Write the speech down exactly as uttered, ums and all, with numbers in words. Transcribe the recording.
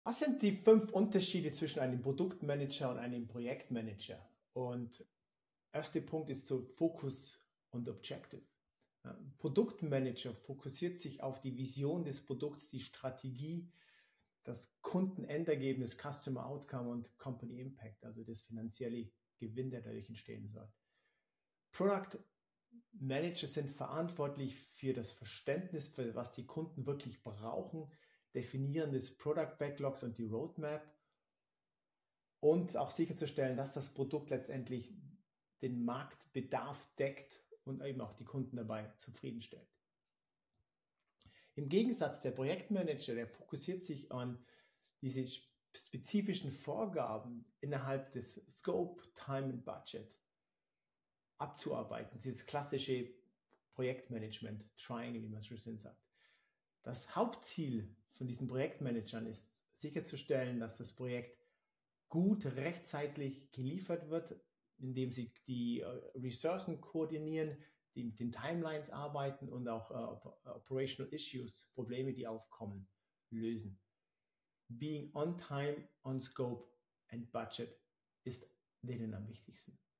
Was sind die fünf Unterschiede zwischen einem Produktmanager und einem Projektmanager? Und erster Punkt ist so Fokus und Objective. Ja, Produktmanager fokussiert sich auf die Vision des Produkts, die Strategie, das Kundenendergebnis, Customer Outcome und Company Impact, also das finanzielle Gewinn, der dadurch entstehen soll. Product Manager sind verantwortlich für das Verständnis, für was die Kunden wirklich brauchen, definieren des Product Backlogs und die Roadmap und auch sicherzustellen, dass das Produkt letztendlich den Marktbedarf deckt und eben auch die Kunden dabei zufriedenstellt. Im Gegensatz der Projektmanager, der fokussiert sich an diese spezifischen Vorgaben innerhalb des Scope, Time und Budget abzuarbeiten. Dieses klassische Projektmanagement, Triangle, wie man so schön sagt. Das Hauptziel von diesen Projektmanagern ist sicherzustellen, dass das Projekt gut rechtzeitig geliefert wird, indem sie die Ressourcen koordinieren, die mit den Timelines arbeiten und auch uh, Operational Issues, Probleme, die aufkommen, lösen. Being on time, on scope and budget ist denen am wichtigsten.